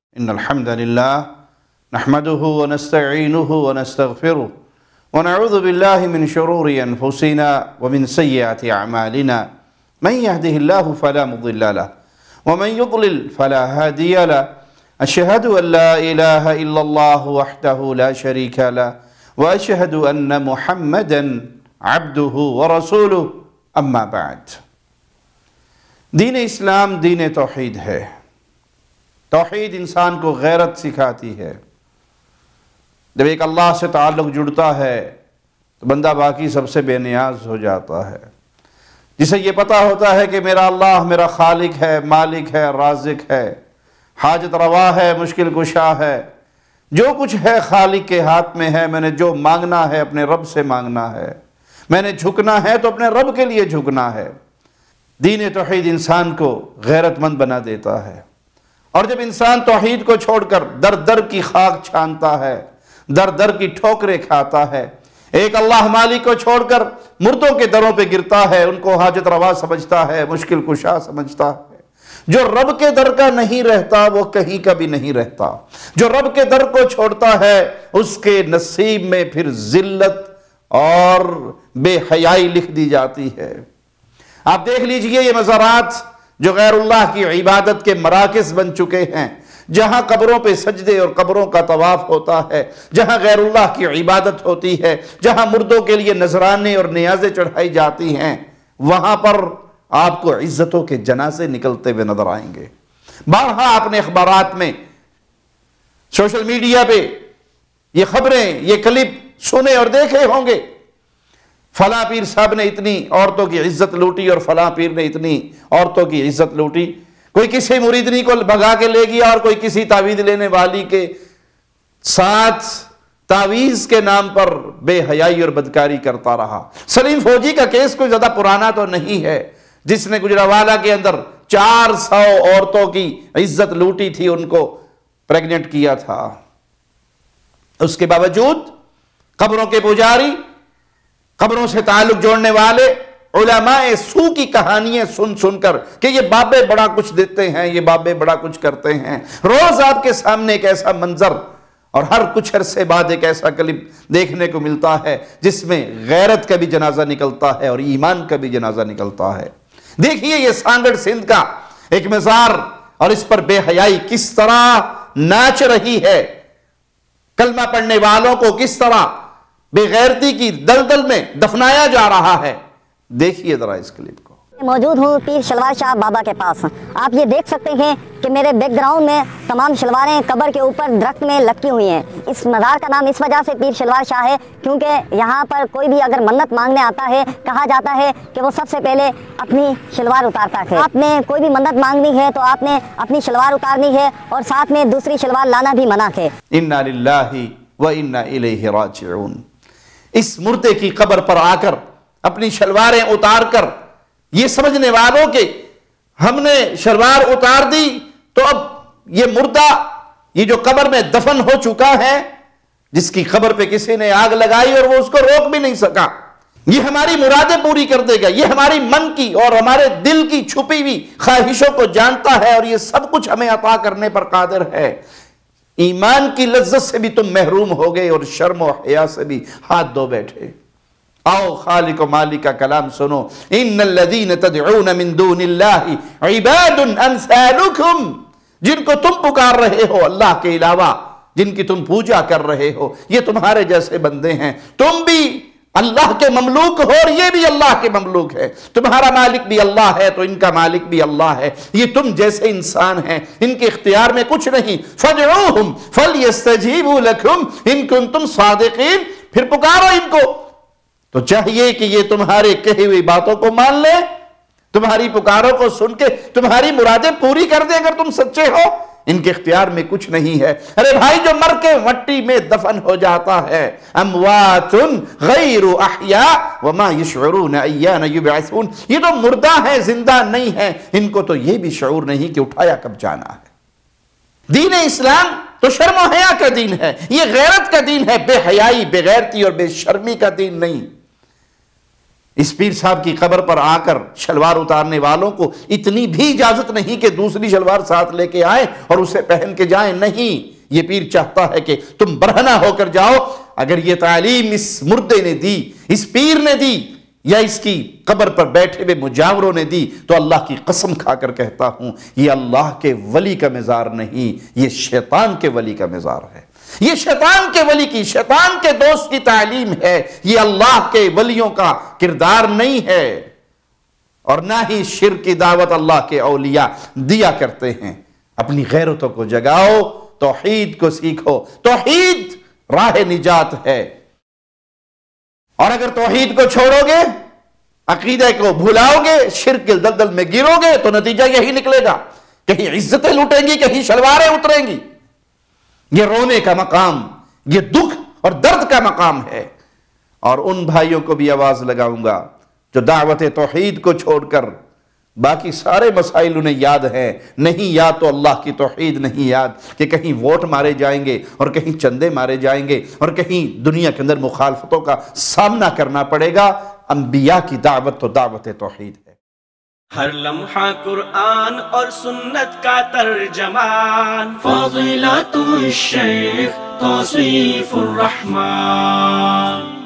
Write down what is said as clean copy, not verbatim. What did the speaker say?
إن الحمد لله نحمده ونستعينه ونستغفره ونعوذ بالله من شرور أنفسنا ومن سيئات أعمالنا من يهده الله فلا مضل له ومن يضلل فلا هادي له أشهد أن لا إله إلا الله وحده لا شريك له وأشهد أن محمدا عبده ورسوله أما بعد دین اسلام دین توحید ہے۔ توحید انسان کو غیرت سکھاتی ہے۔ جب ایک اللہ سے تعلق جڑتا ہے تو بندہ باقی سب سے بے نیاز ہو جاتا ہے۔ جسے یہ پتہ ہوتا ہے کہ میرا اللہ میرا خالق ہے، مالک ہے، رازق ہے، حاجت روا ہے، مشکل کشا ہے، جو کچھ ہے خالق کے ہاتھ میں ہے۔ میں نے جو مانگنا ہے اپنے رب سے مانگنا ہے، میں نے جھکنا ہے تو اپنے رب کے لیے جھکنا ہے۔ دین توحید انسان کو غیرت مند بنا دیتا ہے، اور جب انسان توحید کو چھوڑ کر در در کی خاک چھانتا ہے، در در کی ٹھوکریں کھاتا ہے، ایک اللہ مالک کو چھوڑ کر مردوں کے دروں پہ گرتا ہے، ان کو حاجت روا سمجھتا ہے، مشکل کشا سمجھتا ہے۔ جو رب کے در کا نہیں رہتا وہ کہیں کا بھی نہیں رہتا۔ جو رب کے در کو چھوڑتا ہے اس کے نصیب میں پھر ذلت اور بے حیائی لکھ دی جاتی ہے۔ آپ دیکھ لیجئے یہ مزارات جو غیر اللہ کی عبادت کے مراکز بن چکے ہیں، جہاں قبروں پہ سجدے اور قبروں کا طواف ہوتا ہے، جہاں غیر اللہ کی عبادت ہوتی ہے، جہاں مردوں کے لیے نذرانے اور نیازیں چڑھائی جاتی ہیں، وہاں پر آپ کو عزتوں کے جنازے نکلتے ہوئے نظر آئیں گے۔ بارہا آپ نے اخبارات میں، سوشل میڈیا پہ یہ خبریں، یہ کلپ سنے اور دیکھے ہوں گے۔ فلاں پیر صاحب نے اتنی عورتوں کی عزت لوٹی اور فلاں پیر نے اتنی عورتوں کی عزت لوٹی۔ کوئی کسی مریدنی کو بھگا کے لے گیا اور کوئی کسی تعویذ لینے والی کے ساتھ تعویذ کے نام پر بے حیائی اور بدکاری کرتا رہا۔ سلیم فوجی کا کیس کوئی زیادہ پرانا تو نہیں ہے، جس نے گجرانوالہ کے اندر 400 عورتوں کی عزت لوٹی تھی، ان کو پریگننٹ کیا تھا۔ اس کے باوجود قبروں کے پجاری، قبروں سے تعلق جوڑنے والے علماء سو کی کہانیاں سن سن کر کہ یہ بابے بڑا کچھ دیتے ہیں، یہ بابے بڑا کچھ کرتے ہیں، روز آپ کے سامنے ایک ایسا منظر اور ہر کچھ عرصے بعد ایک ایسا کلپ دیکھنے کو ملتا ہے جس میں غیرت کا بھی جنازہ نکلتا ہے اور ایمان کا بھی جنازہ نکلتا ہے۔ دیکھیے یہ سانگڑ سندھ کا ایک مزار اور اس پر بے حیائی کس طرح ناچ رہی ہے، کلمہ پڑھنے والوں کو کس طرح بے غیرتی کی دلدل میں دفنایا جا رہا ہے۔ دیکھیے ذرا اس کلپ کو۔ موجود ہوں پیر شلوار شاہ بابا کے پاس۔ آپ یہ دیکھ سکتے ہیں کہ میرے بیک گراؤنڈ میں تمام شلواریں قبر کے اوپر درخت میں لٹکی ہوئی ہیں۔ اس مزار کا نام اس وجہ سے پیر شلوار شاہ ہے کیونکہ یہاں پر کوئی بھی اگر منت مانگنے آتا ہے، کہا جاتا ہے کہ وہ سب سے پہلے اپنی شلوار اتارتا ہے۔ آپ نے کوئی بھی منت مانگنی ہے تو آپ نے اپنی شلوار اتارنی ہے اور ساتھ میں دوسری شلوار لانا بھی منع ہے۔ انا للہ و انا الیہ راجعون۔ اس مردے کی قبر پر آ کر اپنی شلواریں اتار کر یہ سمجھنے والوں کہ ہم نے شلوار اتار دی تو اب یہ مردہ یہ جو قبر میں دفن ہو چکا ہے، جس کی قبر پہ کسی نے آگ لگائی اور وہ اس کو روک بھی نہیں سکا، یہ ہماری مرادیں پوری کر دے گا، یہ ہماری من کی اور ہمارے دل کی چھپی ہوئی خواہشوں کو جانتا ہے اور یہ سب کچھ ہمیں عطا کرنے پر قادر ہے۔ ایمان کی لذت سے بھی تم محروم ہو گئے اور شرم و حیا سے بھی ہاتھ دھو بیٹھے۔ آؤ خالق و مالک کا کلام سنو۔ ان الذین تدعون من دون اللہ عباد امثالکم، جن کو تم پکار رہے ہو اللہ کے علاوہ، جن کی تم پوجا کر رہے ہو، یہ تمہارے جیسے بندے ہیں۔ تم بھی اللہ کے مملوک ہو اور یہ بھی اللہ کے مملوک ہے۔ تمہارا مالک بھی اللہ ہے تو ان کا مالک بھی اللہ ہے۔ یہ تم جیسے انسان ہیں، ان کے اختیار میں کچھ نہیں۔ فَادْعُوهُمْ فَلْيَسْتَجِيبُوا لَكُمْ إِن كُنتُمْ صَادِقِينَ، پھر پکارو ان کو، تو چاہیے کہ یہ تمہارے کہی ہوئی باتوں کو مان لے، تمہاری پکاروں کو سن کے تمہاری مرادیں پوری کر دیں اگر تم سچے ہو۔ ان کے اختیار میں کچھ نہیں ہے۔ ارے بھائی جو مر کے مٹی میں دفن ہو جاتا ہے، اموات غیر احیاء وما یشعرون ایان یبعثون، یہ تو مردہ ہے، زندہ نہیں ہے، ان کو تو یہ بھی شعور نہیں کہ اٹھایا کب جانا ہے۔ دین اسلام تو شرم و حیا کا دین ہے، یہ غیرت کا دین ہے، بے حیائی، بے غیرتی اور بے شرمی کا دین نہیں۔ اس پیر صاحب کی قبر پر آ کر شلوار اتارنے والوں کو اتنی بھی اجازت نہیں کہ دوسری شلوار ساتھ لے کے آئیں اور اسے پہن کے جائیں. نہیں، یہ پیر چاہتا ہے کہ تم برہنہ ہو کر جاؤ. اگر یہ تعلیم اس مردے نے دی، اس پیر نے دی، یا اس کی قبر پر بیٹھے ہوئے مجاوروں نے دی، تو اللہ کی قسم کھا کر کہتا ہوں یہ اللہ کے ولی کا مزار نہیں، یہ شیطان کے ولی کا مزار ہے. یہ شیطان کے ولی کی، شیطان کے دوست کی تعلیم ہے. یہ اللہ کے ولیوں کا کردار نہیں ہے، اور نہ ہی شرک کی دعوت اللہ کے اولیاء دیا کرتے ہیں. اپنی غیرتوں کو جگاؤ، توحید کو سیکھو. توحید راہ نجات ہے، اور اگر توحید کو چھوڑو گے، عقیدہ کو بھولاؤ گے، شرک کے دلدل میں گرو گے، تو نتیجہ یہی نکلے گا، کہیں عزتیں لوٹیں گی، کہیں شلواریں اتریں گی. یہ رونے کا مقام، یہ دکھ اور درد کا مقام ہے. اور ان بھائیوں کو بھی آواز لگاؤں گا جو دعوت توحید کو چھوڑ کر باقی سارے مسائل انہیں یاد ہیں. نہیں یاد تو اللہ کی توحید نہیں یاد، کہ کہیں ووٹ مارے جائیں گے اور کہیں چندے مارے جائیں گے اور کہیں دنیا کے اندر مخالفتوں کا سامنا کرنا پڑے گا. انبیاء کی دعوت تو دعوت توحید ہے. ہر لمحہ قرآن اور سنت کا ترجمان، فضیلت الشیخ توصیف الرحمان.